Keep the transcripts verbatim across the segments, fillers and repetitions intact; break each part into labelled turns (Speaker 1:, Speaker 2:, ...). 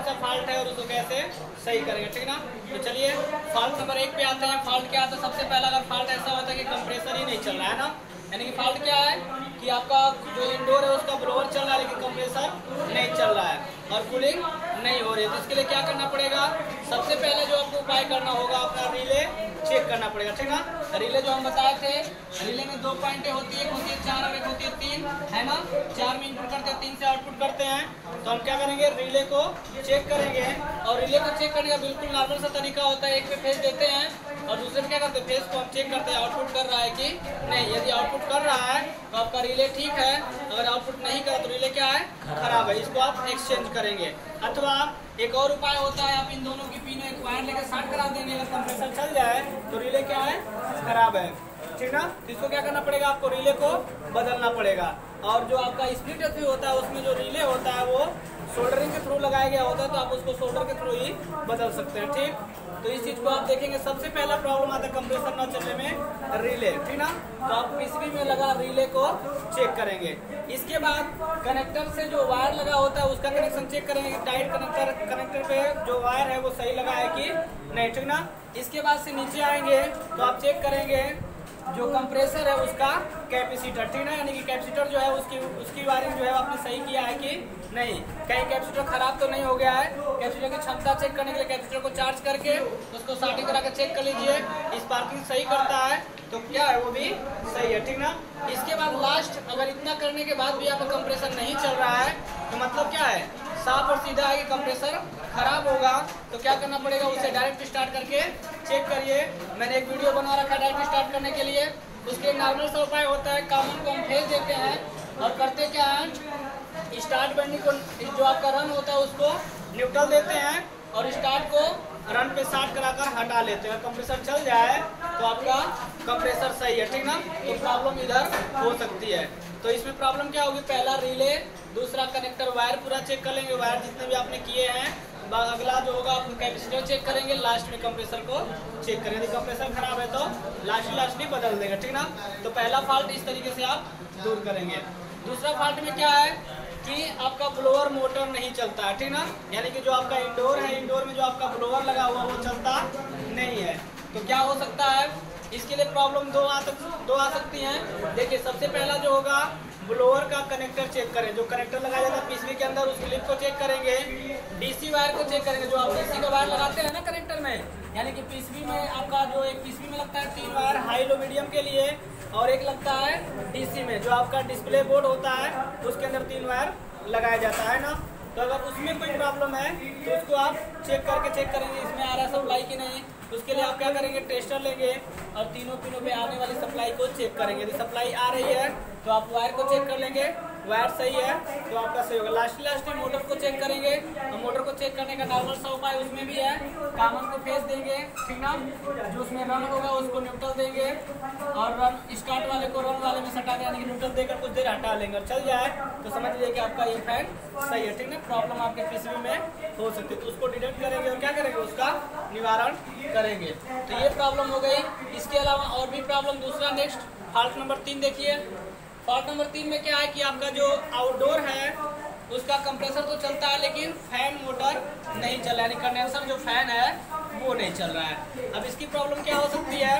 Speaker 1: सा फॉल्ट है और उसको कैसे सही करेंगे, ठीक ना। तो चलिए फॉल्ट नंबर एक पे आते हैं। फॉल्ट क्या आता है? सबसे पहला अगर फॉल्ट ऐसा होता है कि कंप्रेसर ही नहीं चल रहा है ना, यानी कि फॉल्ट क्या है कि आपका जो इंडोर है उसका ब्लोअर चल रहा है लेकिन कंप्रेसर नहीं चल रहा है और कूलिंग नहीं हो रही है। तो इसके लिए क्या करना पड़ेगा? सबसे पहले जो आपको उपाय करना होगा, अपना रिले चेक करना पड़ेगा, ठीक ना। रिले जो हम बताए थे, रिले में दो पॉइंटें होती है, एक होती है चार और एक होती है तीन, है ना। चार में इनपुट करते हैं, तीन से आउटपुट करते हैं। तो हम क्या करेंगे? रिले को चेक करेंगे और रिले को चेक करने का बिल्कुल नॉर्मल सा तरीका होता है। एक पे फेज देते हैं और दूसरे में क्या करते हैं? फेज को हम चेक करते हैं आउटपुट कर रहा है कि नहीं। यदि आउटपुट कर रहा है तो आपका रिले ठीक है, अगर आउटपुट नहीं कर तो रिले क्या है? खराब है। इसको आप एक्सचेंज करेंगे। अथवा एक और उपाय होता है, आप इन दोनों की पिनों एक वायर लेकर शॉर्ट करा देंगे। अगर कंप्रेसर चल जाए तो रिले क्या है? खराब है, ठीक ना। तो इसको क्या करना पड़ेगा? आपको रिले को बदलना पड़ेगा। और जो आपका स्प्लिट एफ होता है उसमें जो रिले होता है वो सोल्डरिंग के थ्रू लगाया गया होता है, तो आप उसको सोल्डर के थ्रू ही बदल सकते हैं, ठीक। तो इस चीज को आप देखेंगे। सबसे पहला प्रॉब्लम आता है कंप्रेसर न चलने में रिले, ठीक ना। तो आप पीसीबी में लगा रिले को चेक करेंगे। इसके बाद कनेक्टर से जो वायर लगा होता है उसका कनेक्शन चेक करेंगे कि टाइट कनेक्टर कनेक्टर पे जो वायर है वो सही लगा है कि नहीं, ठीक ना। इसके बाद से नीचे आएंगे तो आप चेक करेंगे जो कंप्रेसर है उसका कैपेसिटर, ठीक ना, यानी कि कैपेसिटर जो है उसकी उसकी वायरिंग जो है आपने सही किया है कि नहीं, कहीं कैपेसिटर खराब तो नहीं हो गया है। कैपेसिटर की क्षमता चेक करने के लिए कैपेसिटर को चार्ज करके उसको शार्टिंग करा के चेक कर लीजिए। स्पार्किंग सही करता है तो क्या है? वो भी सही है, ठीक ना। इसके बाद लास्ट, अगर इतना करने के बाद भी आपका कंप्रेसर नहीं चल रहा है तो मतलब क्या है? साफ और सीधा है कि कंप्रेसर खराब होगा। तो क्या करना पड़ेगा? उसे डायरेक्ट स्टार्ट करके चेक करिए। मैंने एक वीडियो बना रखा है डायरेक्ट स्टार्ट करने के लिए। उसके नॉर्मल सा उपाय होता है, कॉमन को हम भेज देते हैं और करते क्या है? स्टार्ट बटन को जो आपका रन होता है उसको न्यूट्रल देते हैं और स्टार्ट को रन पे स्टार्ट कराकर हटा लेते हैं। कंप्रेसर चल जाए तो आपका कंप्रेसर सही है, ठीक ना। तो प्रॉब्लम इधर हो सकती है। तो इसमें प्रॉब्लम क्या होगी? पहला रिले, दूसरा कनेक्टर, वायर पूरा चेक कर लेंगे, वायर जितने भी आपने किए हैं। अगला जो होगा आप कैपेसिटर चेक करेंगे, लास्ट में कंप्रेसर को चेक करेंगे। यदि कंप्रेसर खराब है तो लास्ट लास्ट ही बदल देगा, ठीक ना। तो पहला फॉल्ट इस तरीके से आप दूर करेंगे। दूसरा फॉल्ट में क्या है कि आपका ब्लोअर मोटर नहीं चलता है, ठीक ना, यानी कि जो आपका इंडोर है, इंडोर में जो आपका ब्लोअर लगा हुआ वो चलता नहीं है। तो क्या हो सकता है? इसके लिए प्रॉब्लम दो आ सक दो आ सकती हैं। देखिए, सबसे पहला जो होगा ब्लोअर का कनेक्टर चेक करें। जो कनेक्टर लगाया जाता है पीसीबी के अंदर उस क्लिप को चेक करेंगे। डीसी वायर को चेक करेंगे। जो आप डीसी का वायर लगाते हैं ना कनेक्टर में, यानी कि पीसीबी में आपका जो एक पीसीबी में लगता है तीन वायर हाई लो मीडियम के लिए और एक लगता है डीसी में जो आपका डिस्प्ले बोर्ड होता है उसके अंदर तीन वायर लगाया जाता है ना। तो अगर उसमें कोई प्रॉब्लम है तो उसको आप चेक करके चेक करेंगे इसमें आ रहा है सप्लाई कि नहीं। उसके लिए आप क्या करेंगे? टेस्टर लेंगे और तीनों पिनों पे आने वाली सप्लाई को चेक करेंगे। यदि सप्लाई आ रही है तो आप वायर को चेक कर लेंगे, वायर सही है तो आपका सही होगा। लास्ट लास्ट में मोटर को चेक करेंगे और मोटर को चेक करने का नॉर्मल सा उपाय उसमें भी है, कॉमन को फेस देंगे, ठीक ना। जो उसमें रन होगा उसको न्यूट्रल देंगे और रन स्टार्ट वाले को रन वाले में सटा दें, यानी कि न्यूट्रल देकर कुछ देर हटा लेंगे और चल जाए तो समझ लीजिए कि आपका ये फैन सही है, ठीक ना। प्रॉब्लम आपके पीसीबी में हो सकती है तो उसको डिटेक्ट करेंगे और क्या करेंगे? उसका निवारण करेंगे। तो ये प्रॉब्लम हो गई। इसके अलावा और भी प्रॉब्लम, दूसरा नेक्स्ट फॉल्ट नंबर तीन देखिए। फॉल्ट नंबर तीन में क्या है कि आपका जो आउटडोर है उसका कंप्रेसर तो चलता है लेकिन फैन मोटर नहीं चल रहा है, यानी कंडेंसर जो फैन है वो नहीं चल रहा है। अब इसकी प्रॉब्लम क्या हो सकती है?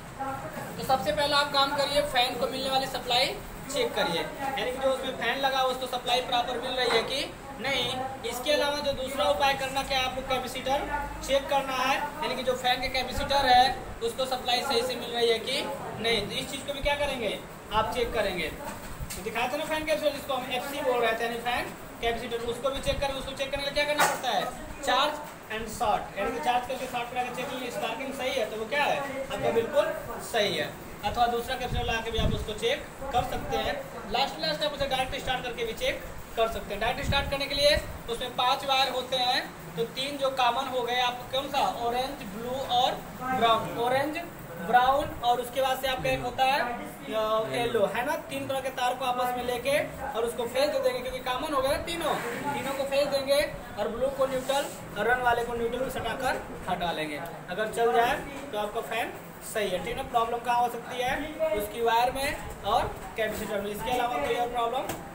Speaker 1: तो सबसे पहला आप काम करिए, फैन को मिलने वाली सप्लाई चेक करिए, यानी कि जो उसमें फैन लगा है उसको सप्लाई प्रॉपर मिल रही है कि नहीं। इसके अलावा जो दूसरा उपाय करना क्या है? आपको कैपेसिटर चेक करना है, यानी कि जो फैन के कैपेसिटर है उसको सप्लाई सही से मिल रही है कि नहीं। तो इस चीज़ को भी क्या करेंगे? आप चेक करेंगे। तो दिखाए थे ना फैन कैपेसिटर, जिसको हम एफ सी बोल रहे थे, यानी फैन कैपेसिटर, उसको भी चेक करेंगे। उसको चेक करने के लिए क्या करना पड़ता है? चार्ज एंड शॉर्ट, यानी कि चार्ज करके शॉर्ट करा के चेक कीजिए स्पार्किंग सही है तो वो क्या है? आपका बिल्कुल सही है। अथवा दूसरा कैपेसिटर लगा के भी आप उसको चेक कर सकते हैं। लास्ट लास्ट आप उसे डायरेक्ट स्टार्ट करके भी चेक कर सकते हैं। डायरेक्ट स्टार्ट करने के लिए उसमें पांच वायर होते हैं, तो तीन जो कॉमन हो गए आपको कौन सा? ऑरेंज, ब्लू और ब्राउन। ऑरेंज, ब्राउन और उसके बाद से आपका एक होता है येलो, है ना। तीन तरह के तार को आपस में लेके और उसको फेस दे देंगे क्योंकि कॉमन हो गया तीनों तीनों को फेस देंगे और ब्लू को न्यूट्रल और रन वाले को न्यूट्रल सटाकर हटा लेंगे। अगर चल जाए तो आपका फैन सही है, ठीक है। प्रॉब्लम कहाँ हो सकती है? उसकी वायर में और कैपेसिटर में। इसके अलावा कोई और प्रॉब्लम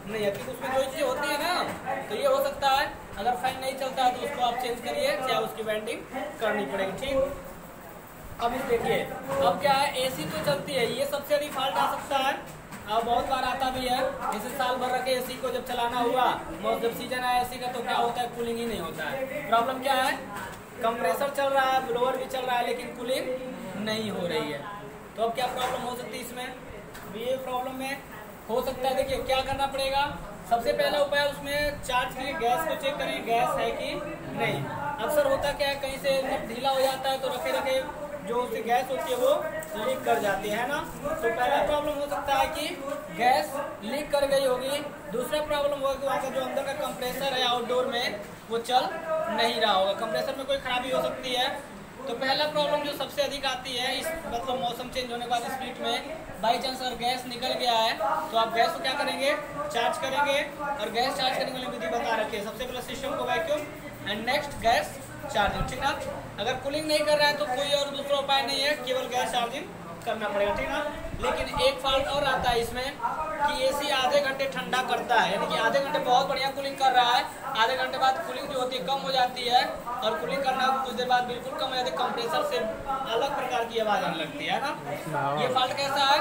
Speaker 1: नहीं है, क्योंकि उसमें जो चीज़ होती है ना, तो ये हो सकता है अगर फैन नहीं चलता है तो उसको आप चेंज करिए, चाहे उसकी वेल्डिंग करनी पड़ेगी। ठीक, अब इस देखिए, अब क्या है, एसी तो चलती है, ये सबसे अधिक फॉल्ट आ सकता है, अब बहुत बार आता भी है। जैसे साल भर रखे एसी को जब चलाना हुआ, जब सीजन आया एसी का, तो क्या होता है, कूलिंग ही नहीं होता है। प्रॉब्लम क्या है, कंप्रेसर चल रहा है, ब्लोअर भी चल रहा है, लेकिन कूलिंग नहीं हो रही है। तो अब क्या प्रॉब्लम हो सकती है इसमें, ये प्रॉब्लम में हो सकता है। देखिए क्या करना पड़ेगा, सबसे पहला उपाय उसमें चार्ज के लिए गैस को चेक करें, गैस है कि नहीं। अक्सर होता क्या है, कहीं से जब ढीला हो जाता है तो रखे रखे जो उसकी गैस होती है वो लीक कर जाती है ना। तो पहला प्रॉब्लम हो सकता है कि गैस लीक कर गई होगी। दूसरा प्रॉब्लम होगा कि वहाँ का जो अंदर का कंप्रेसर है आउटडोर में वो चल नहीं रहा होगा, कंप्रेसर में कोई खराबी हो सकती है। तो पहला प्रॉब्लम जो सबसे अधिक आती है इस मतलब मौसम चेंज होने के बाद स्पीड में, बाई चांस अगर गैस निकल गया है तो आप गैस को क्या करेंगे, चार्ज करेंगे। और गैस चार्ज करने वाली विधि बता रखी है, सबसे पहले सिस्टम को vacuum and next gas charging, ठीक ना। अगर कूलिंग नहीं कर रहा है तो कोई और दूसरा उपाय नहीं है, केवल गैस चार्जिंग करना पड़ेगा, ठीक ना। लेकिन एक फॉल्ट और आता है इसमें कि एसी आधे घंटे ठंडा करता है, यानी कि आधे घंटे बहुत बढ़िया कूलिंग कर रहा है, आधे घंटे बाद कूलिंग जो होती है कम हो जाती है, और कूलिंग करना कुछ देर बाद बिल्कुल कम हो जाती है, कंप्रेसर से अलग प्रकार की आवाज़ आने लगती है ना। ये फॉल्ट कैसा है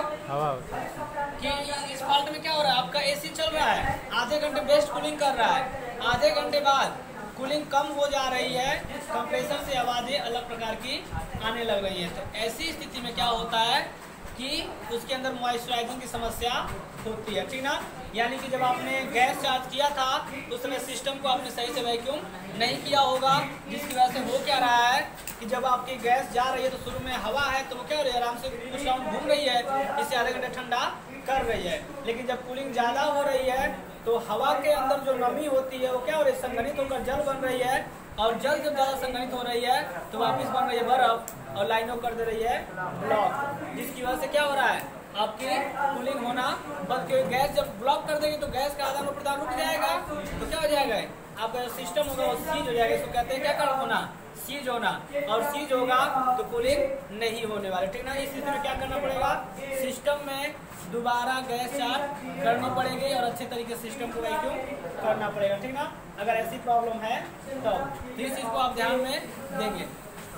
Speaker 1: कि इस फॉल्ट में क्या हो रहा है, आपका एसी चल रहा है, आधे घंटे बेस्ट कूलिंग कर रहा है, आधे घंटे बाद कूलिंग कम हो जा रही है, कंप्रेसर से आवाज़ें अलग प्रकार की आने लग रही है। तो ऐसी स्थिति में क्या होता है कि उसके अंदर मॉइस्चराइजिंग की समस्या होती है, ठीक ना। यानी कि जब आपने गैस चार्ज किया था उस समय सिस्टम को आपने सही से वैक्यूम नहीं किया होगा, जिसकी वजह से हो क्या रहा है कि जब आपकी गैस जा रही है तो शुरू में हवा है तो वो क्या हो रही है, आराम से कुछ राउंड घूम रही है, इससे आधे घंटे ठंडा कर रही है। लेकिन जब कूलिंग ज़्यादा हो रही है तो हवा के अंदर जो नमी होती है वो क्या हो रही है, संघनित होकर जल बन रही है, और जल जब ज़्यादा संघनित हो रही है तो वापस बन रही है बर्फ, और लाइनों कर दे रही है ब्लॉक, जिसकी वजह से क्या हो रहा है, आपकी कूलिंग होना बंद। क्योंकि गैस जब ब्लॉक कर देगी तो गैस का आदान प्रदान रुक जाएगा, तो क्या हो जाएगा, आपका जो सिस्टम होगा वो सीज हो जाएगा। इसको कहते हैं क्या कर होना, सीज होना, और सीज होगा तो कूलिंग नहीं होने वाले, ठीक ना। इस स्थिति में क्या करना पड़ेगा, सिस्टम में दोबारा गैस चार्ज करनी पड़ेगी और अच्छे तरीके से सिस्टम को वैक्यूम करना पड़ेगा, ठीक ना। अगर ऐसी प्रॉब्लम है तो इस चीज़ को आप ध्यान में देंगे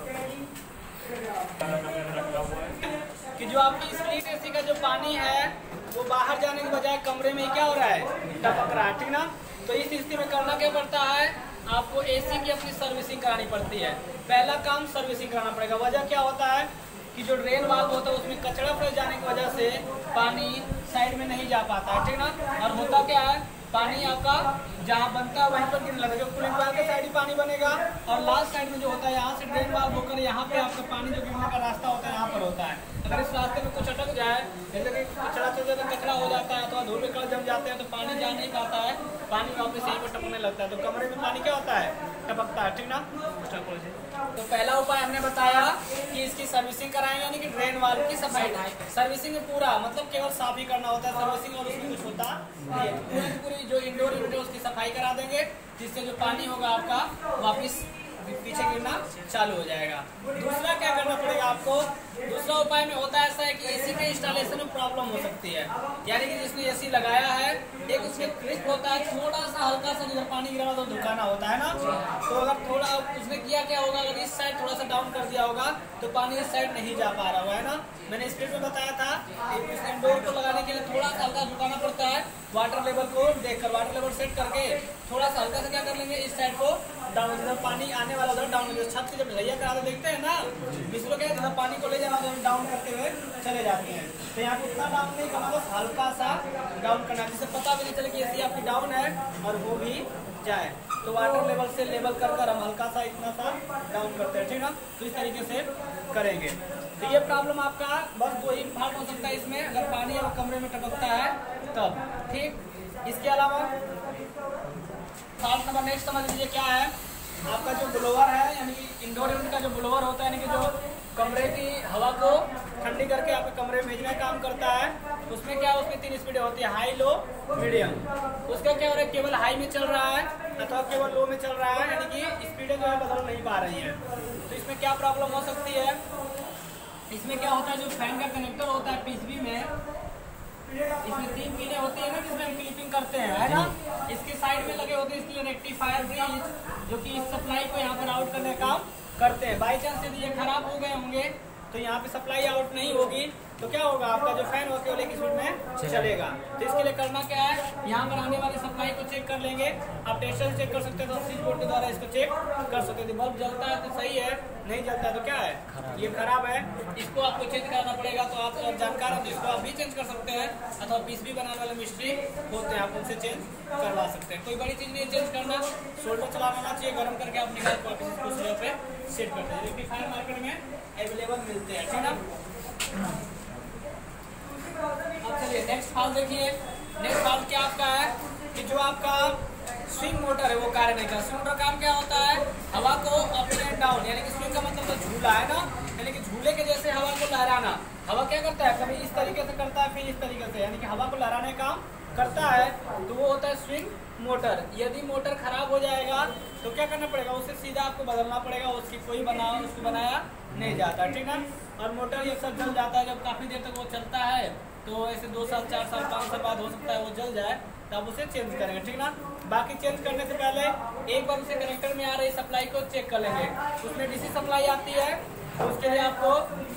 Speaker 1: कि जो आपकी स्प्लिट एसी का जो पानी है वो बाहर जाने के बजाय कमरे में ही क्या हो रहा है, टपक रहा है, ठीक ना। तो इस स्थिति में करना क्या पड़ता है, आपको एसी की अपनी सर्विसिंग करानी पड़ती है। पहला काम सर्विसिंग कराना पड़ेगा। वजह क्या होता है कि जो ड्रेन वाल्व होता है उसमें कचरा फंस जाने की वजह से पानी साइड में नहीं जा पाता है, ठीक ना। और होता क्या है, पानी आपका जहाँ बनता है वहीं पर गिरने लगेगा, कूलिंग कॉइल के साइड ही पानी बनेगा, और लास्ट साइड में जो होता है यहाँ से ड्रेन वाल्व होकर यहाँ पे आपका पानी जो गिरने का रास्ता होता है यहाँ पर होता है। अगर इस रास्ते में कुछ अटक जाए, जैसे कि कचरा चल जाता है, कचरा हो जाता है, तो धूल में कण जम जाते हैं तो पानी जा नहीं पाता है, पानी वापस यहीं पर टपकने लगता है। तो कमरे में पानी क्या होता है, टपकता है, ठीक ना। तो पहला उपाय हमने बताया कि इसकी सर्विसिंग कराएंगे, यानी कि ड्रेन वाल्व की सफाई। सर्विसिंग में पूरा मतलब केवल साफ ही करना होता है, सर्विसिंग और उसमें कुछ होता नहीं है। पूरी पूरी जो इंडोर यूनिट है उसकी सफाई करा देंगे, जिससे जो पानी होगा आपका वापस पीछे गिरना चालू हो जाएगा। दूसरा क्या करना पड़ेगा आपको, दूसरा उपाय में होता है ऐसा है कि एसी के इंस्टॉलेशन में प्रॉब्लम हो सकती है, यानी कि जिसने एसी लगाया है एक उसमें ट्रिक होता है, थोड़ा सा हल्का सा जिधर पानी गिरा तो झुकाना होता है ना। तो अगर थोड़ा उसने किया क्या होगा, अगर इस साइड थोड़ा सा डाउन कर दिया होगा तो पानी इस साइड नहीं जा पा रहा है ना। मैंने स्पीड में बताया था इस इंडोर को लगाने के लिए थोड़ा सा हल्का झुकाना पड़ता है, वाटर लेवल को देखकर, वाटर लेवल सेट करके थोड़ा सा हल्का से क्या कर लेंगे, इस साइड को डाउन, जिधर पानी आने वाला उधर डाउन, छत की जब ढलैया कराते देखते हैं ना, मिस्रो क्या जिधर पानी को ले जाना उधर डाउन करते हुए चले जाते हैं। तो यहाँ पे इतना डाउन नहीं करना, बस हल्का सा डाउन करना, जिससे पता भी नहीं चले कि एसी आपकी डाउन है और वो भी जाए। तो वाटर लेवल से लेवल कर कर हम हल्का सा इतना सा डाउन करते हैं, ठीक ना। तो इस तरीके से करेंगे। तो ये प्रॉब्लम आपका बस दो ही फॉल्ट हो सकता है इसमें, अगर पानी और कमरे में टपकता है तब, ठीक। इसके अलावा फॉल्ट नंबर नेक्स्ट समझ लीजिए क्या है, आपका जो ब्लोअर है, यानी कि इंडोर यूनिट का जो ब्लोअर होता है, यानी कि जो कमरे की हवा को ठंडी करके आपके कमरे में भेजने का काम करता है, उसमें क्या है, उसमें तीन स्पीडें होती है, हाई, लो, मीडियम। उसका क्या हो रहा है, केवल हाई में चल रहा है अथवा केवल लो में चल रहा है, यानी कि स्पीडें जो है बदल नहीं पा रही है। तो इसमें क्या प्रॉब्लम हो सकती है, इसमें क्या होता है, जो फैन का कनेक्टर होता है पीसीबी में, इसमें तीन पिने होती है ना जिसमें हम क्लिपिंग करते हैं, है ना। इसके साइड में लगे होते हैं इसके लिए रेक्टिफायर ब्रिज, जो कि इस सप्लाई को यहाँ पर आउट करने का काम करते हैं। बाई चांस यदि ये खराब हो गए होंगे तो यहाँ पे सप्लाई आउट नहीं होगी तो क्या होगा, आपका जो फैन होगा केवल एक स्पीड में चलेगा। तो इसके लिए करना क्या है, यहाँ पर आने वाली सप्लाई को चेक कर लेंगे। आप टेस्टर चेक कर सकते हैं, तो स्विच बोर्ड के द्वारा इसको चेक कर सकते हैं। बल्ब जलता है तो सही है, नहीं जलता है तो क्या है, ये खराब है, इसको आपको चेंज करना पड़ेगा। तो आप जानकार हो तो इसको आप भी चेंज कर सकते हैं, अथवा पीसीबी बनाने वाले मिस्त्री होते हैं, आप उनसे चेंज करवा सकते हैं। कोई बड़ी चीज़ नहीं चेंज करना, सोल्डर चलाना चाहिए, गर्म करके आप निकाल वापस इसको स्लैब पे सेट करते हैं। रेक्टिफायर मार्केट में अवेलेबल मिलते हैं, ठीक ना। अब चलिए नेक्स्ट फॉल्ट देखिए। नेक्स्ट फॉल्ट क्या आपका है कि जो आपका स्विंग मोटर है वो कार्य नहीं करता। स्विंग मोटर काम क्या होता है, हवा को अप एंड डाउन, यानी कि स्विंग का मतलब तो झूला है ना, यानी कि झूले के जैसे हवा को लहराना। हवा क्या करता है, कभी इस तरीके से करता है, फिर इस तरीके से, यानी कि हवा को लहराने का काम करता है, तो वो होता है स्विंग मोटर। यदि मोटर खराब हो जाएगा तो क्या करना पड़ेगा, उसे सीधा आपको बदलना पड़ेगा, उसकी कोई बना उसको बनाया नहीं जाता, ठीक है। और मोटर ये सब जल जाता है, जब काफ़ी देर तक वो चलता है तो ऐसे दो साल चार साल पाँच साल बाद हो सकता है वो जल जाए, तो आप उसे चेंज करेंगे, ठीक ना। बाकी चेंज करने से पहले एक बार उसे कनेक्टर में आ रही सप्लाई को चेक कर लेंगे। उसमें डीसी सप्लाई आती है, तो उसके लिए आपको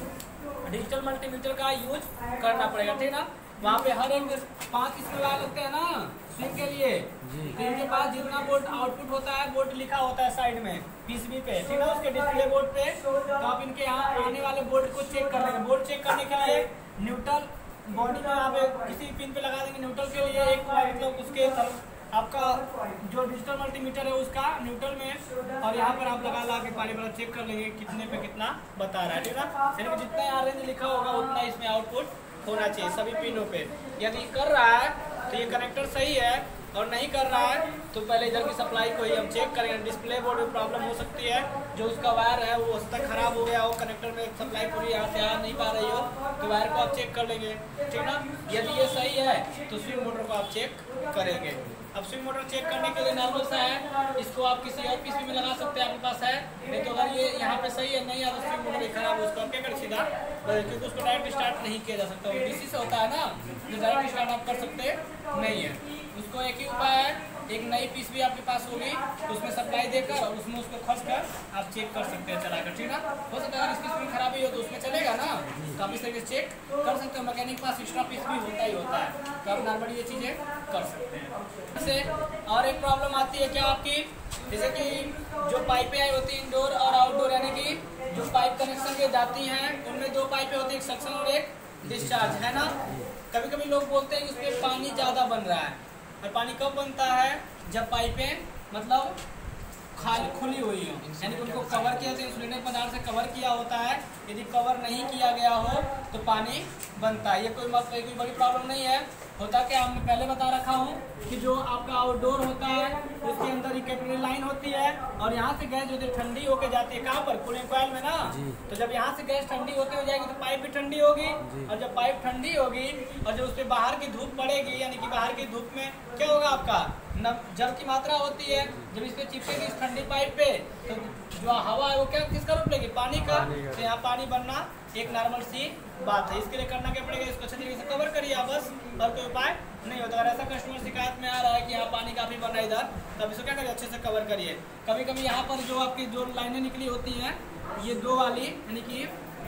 Speaker 1: डिजिटल मल्टीमीटर का यूज करना पड़ेगा, ठीक ना। वहाँ पे हर एक पाँच इसमें लगा लगते हैं ना स्विंग के लिए, तो इनके पास जितना वोल्ट आउटपुट होता है वोल्ट लिखा होता है साइड में पीसीबी पे, ठीक है, उसके डिस्प्ले बोर्ड पे। तो आप इनके यहाँ आने वाले बोर्ड को चेक कर लेंगे। बोर्ड चेक करने के लिए न्यूट्रल बॉडी में आप किसी पिन पे लगा देंगे न्यूट्रल के लिए, एक मतलब उसके आपका जो डिजिटल मल्टीमीटर है उसका न्यूट्रल में, और यहाँ पर आप लगा ला के पानी वाला चेक कर लेंगे कितने पे कितना बता रहा है, ठीक है। यानी जितना यहाँ रेंज लिखा होगा उतना इसमें आउटपुट होना चाहिए सभी पिनों पे। यदि कर रहा है तो ये कनेक्टर सही है, और नहीं कर रहा है तो पहले इधर की सप्लाई को ही हम चेक करेंगे। डिस्प्ले बोर्ड में प्रॉब्लम हो सकती है, जो उसका वायर है वो उस तक खराब हो गया हो, कनेक्टर में सप्लाई पूरी यहाँ से आ नहीं पा रही हो, तो वायर को आप चेक कर लेंगे, ठीक ना। यदि ये सही है तो स्विंग मोटर को आप चेक करेंगे। अब स्विंग मोटर चेक करने के लिए नॉर्मल सा है, इसको आप किसी और पीसी में लगा सकते हैं, आपके पास है। नहीं तो अगर ये यहाँ पे सही है, नहीं है तो स्विंग मोटर खराब है, उसको आप क्या कर सीधा, क्योंकि उसको डायरेक्ट स्टार्ट नहीं किया जा सकता, वो डीसी से होता है ना, जो डायरेक्ट स्टार्ट आप कर सकते नहीं है। उसको एक ही उपाय है, एक नई पीस भी आपके पास होगी तो उसमें सप्लाई देकर और उसमें उसको खस कर आप चेक कर सकते हैं चलाकर, ठीक है। हो सकता है अगर इसकी स्क्रीन खराबी हो तो उसमें चलेगा ना, तो आप इस तरीके से चेक कर सकते हो। मैकेनिक के पास एक्स्ट्रा पीस भी होता ही होता है, तो आप नॉर्मली ये चीज़ें कर सकते हैं। जैसे और एक प्रॉब्लम आती है क्या आपकी, जैसे कि जो पाइपें आई होती हैं इंडोर और आउटडोर, यानी कि जो पाइप कनेक्शन के जाती हैं उनमें दो पाइपें होती हैं, एक सक्शन और एक डिस्चार्ज, है ना। कभी कभी लोग बोलते हैं कि उसमें पानी ज़्यादा बन रहा है, और पानी कब बनता है, जब पाइपें मतलब खाली खुली हुई हो, यानी कि उनको कवर किया जाए, इंसुलेटर पदार्थ से कवर किया होता है। यदि कवर नहीं किया गया हो तो पानी बनता है। ये कोई मतलब कोई बड़ी प्रॉब्लम नहीं है। होता क्या, हमने पहले बता रखा हूँ कि जो आपका आउटडोर होता है उसके अंदर एक कैपिलरी लाइन होती है, और यहाँ से गैस जो ठंडी होकर जाती है कहाँ पर, कूलिंग कॉइल में ना। तो जब यहाँ से गैस ठंडी होती हो जाएगी तो पाइप भी ठंडी होगी, और जब पाइप ठंडी होगी और जब उस पर बाहर की धूप पड़ेगी, यानी कि बाहर की धूप में क्या होगा, आपका जल की मात्रा होती है, जब इस पे चिपकेगी इस ठंडी पाइप पे तो जो हवा है वो क्या किसका रूप लेगी, पानी का। तो यहाँ पानी बनना एक नॉर्मल सी बात है। इसके लिए करना क्या पड़ेगा, इसको अच्छे तरीके से कवर करिए आप बस, और कोई उपाय नहीं होता। अगर ऐसा कस्टमर शिकायत में आ रहा है कि यहाँ पानी काफ़ी बन रहा है इधर, तब इसको क्या करिए, अच्छे से कवर करिए। कभी कभी यहाँ पर जो आपकी जो लाइनें निकली होती हैं, ये दो वाली, यानी कि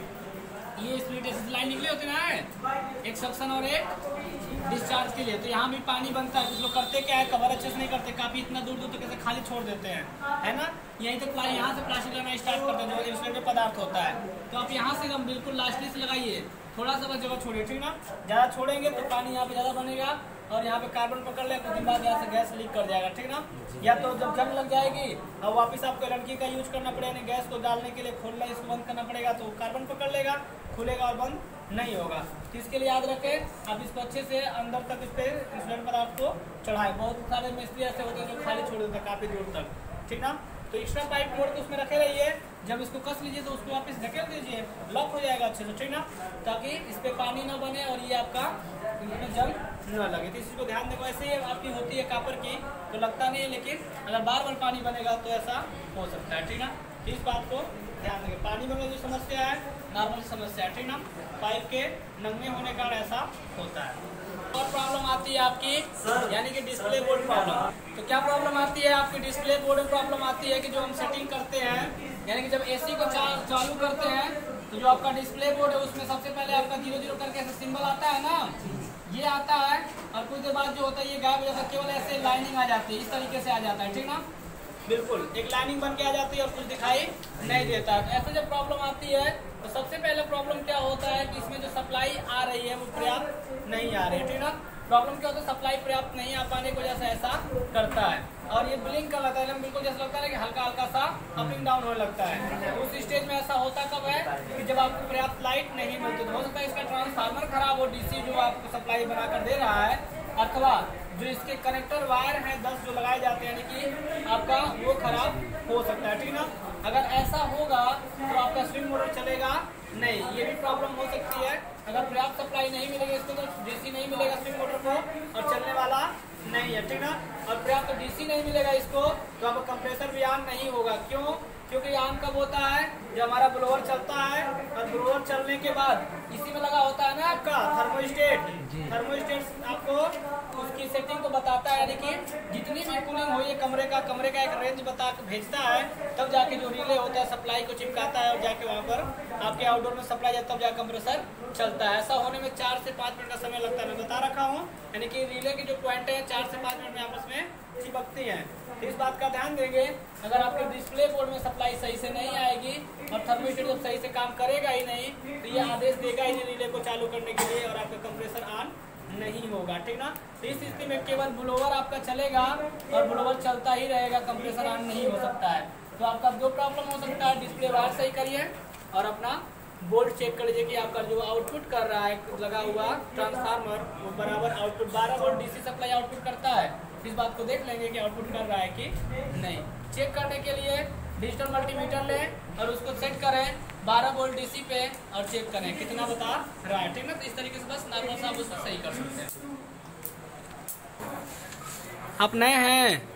Speaker 1: ये स्प्लिट एसिड लाइन निकली होती है ना, एक सक्शन और एक डिस्चार्ज के लिए, तो यहाँ भी पानी बनता है। कुछ लोग करते क्या है, कवर अच्छे से नहीं करते, काफ़ी इतना दूर दूर तक ऐसे खाली छोड़ देते हैं, है ना। यहीं तक यहाँ से प्लास्टिक लगाना स्टार्ट करते हैं, जो इंसुलेटेड पदार्थ होता है। तो आप यहाँ से एकदम बिल्कुल लास्टली से लगाइए, थोड़ा सा बस जगह छोड़िए, ठीक ना। ज़्यादा छोड़ेंगे तो पानी यहाँ पे ज़्यादा बनेगा, और यहाँ पे कार्बन पकड़ ले, कुछ दिन बाद यहाँ से गैस लीक कर जाएगा, ठीक ना। या तो जब जंग लग जाएगी और वापस आपको लड़की का यूज करना पड़ेगा, गैस को डालने के लिए खोलना, इसको बंद करना पड़ेगा, तो कार्बन पकड़ लेगा, खुलेगा और बंद नहीं होगा। तो इसके लिए याद रखें, आप इसको अच्छे से अंदर तक इस पर इंसुलेटर पर आपको चढ़ाए। बहुत सारे मिस्त्री ऐसे होते हैं जो खाली छोड़ देते हैं काफ़ी दूर तक, ठीक ना। तो एक्स्ट्रा पाइप मोड़ के उसमें रखे रहिए, जब इसको कस लीजिए तो उसको वापस ढकेल दीजिए, लॉक हो जाएगा अच्छे से, ठीक ना, ताकि इस पर पानी ना बने और ये आपका इसमें जंग न लगे। तो इसी को ध्यान दें। ऐसे ही आपकी होती है कापर की तो लगता नहीं है, लेकिन अगर बार बार पानी बनेगा तो ऐसा हो सकता है, ठीक ना। इस बात को ध्यान देंगे। पानी बनने की समस्या है नॉर्मल समस्या है, ठीक ना, पाइप के नंगे होने का ऐसा होता है। और प्रॉब्लम आती है आपकी यानी कि डिस्प्ले बोर्ड प्रॉब्लम। तो क्या प्रॉब्लम आती है आपकी डिस्प्ले बोर्ड में? प्रॉब्लम आती है कि जो हम सेटिंग करते हैं यानी कि जब एसी को चा, चालू करते हैं तो जो आपका डिस्प्ले बोर्ड है उसमें सबसे पहले आपका जीरो जीरो करके ऐसा सिंबल आता है ना, ये आता है, और कुछ देर बाद जो होता है ये गायब हो जाता है, केवल ऐसे लाइनिंग आ जाती है, इस तरीके से आ जाता है, ठीक ना, बिल्कुल एक लाइनिंग बन के आ जाती है और कुछ दिखाई नहीं देता है। तो ऐसे जब प्रॉब्लम आती है तो सबसे पहले प्रॉब्लम क्या होता है कि इसमें जो सप्लाई आ रही है वो पर्याप्त नहीं आ रही है, ठीक ना। प्रॉब्लम क्या होता है? सप्लाई पर्याप्त नहीं आ पाने की वजह से ऐसा करता है और ये ब्लिंक कर लगता है, बिल्कुल जैसा लगता है कि हल्का हल्का सा अपिंग डाउन होने लगता है। उस स्टेज में ऐसा होता कब है कि जब आपको पर्याप्त लाइट नहीं मिलती। तो हो सकता है इसका ट्रांसफार्मर खराब हो, डीसी जो आपको सप्लाई बनाकर दे रहा है, अथवा जो इसके कनेक्टर वायर हैं दस जो लगाए जाते हैं यानी कि आपका वो खराब हो सकता है, ठीक ना। अगर ऐसा होगा तो आपका स्विंग मोटर चलेगा नहीं, ये भी प्रॉब्लम हो सकती है। अगर पर्याप्त सप्लाई नहीं मिलेगी इसको तो डीसी नहीं मिलेगा स्विंग मोटर को और चलने वाला नहीं है, ठीक ना। और पर्याप्त तो डीसी नहीं मिलेगा इसको तो आपका कंप्रेसर भी ऑन नहीं होगा। क्यों? क्योंकि ऑन कब होता है? जब हमारा ब्लोअर चलता है और ब्लोअर चलने के बाद इसी में लगा होता है ना आपका थर्मोस्टेट। थर्मोस्टेट आपको उसकी सेटिंग को बताता है, यानी कि जितनी भी कूलिंग हो ये कमरे का कमरे का एक रेंज बता के भेजता है, तब जाके जो रिले होता है सप्लाई को चिपकाता है और जाके वहाँ पर आपके आउटडोर में सप्लाई जाता है, तब जाके कंप्रेसर चलता है। ऐसा होने में चार से पाँच मिनट का समय लगता है, मैं बता रखा हूँ। यानी कि रिले की जो पॉइंट है चार से पाँच मिनट में आपस में चिपकती हैं। तो इस बात का ध्यान देंगे। अगर आपके डिस्प्ले बोर्ड में सप्लाई सही से नहीं आएगी और थर्मोस्टेट जब सही से काम करेगा ही नहीं तो ये आदेश देगा ही नहीं रिले को चालू करने के लिए और आपका कंप्रेसर ऑन नहीं होगा, ठीक ना। तो इस स्थिति में केवल ब्लोअर आपका चलेगा और ब्लोअर चलता ही रहेगा, कंप्रेसर ऑन नहीं हो सकता है। तो आपका दो प्रॉब्लम हो सकता है, डिस्प्ले वायर सही करिए और अपना बोर्ड चेक कर लीजिए कि आपका जो आउटपुट कर रहा है लगा हुआ ट्रांसफार्मर वो बराबर आउटपुट बारह वोल्ट डीसी सप्लाई आउटपुट करता है। इस बात को देख लेंगे कि आउटपुट कर रहा है कि नहीं। चेक करने के लिए डिजिटल मल्टीमीटर लें और उसको सेट करें बारह वोल्ट डीसी पे और चेक करें कितना बता रहा है, ठीक ना। तो इस तरीके से बस नॉर्मल सा आप उसको सही कर सकते हैं। आप नए हैं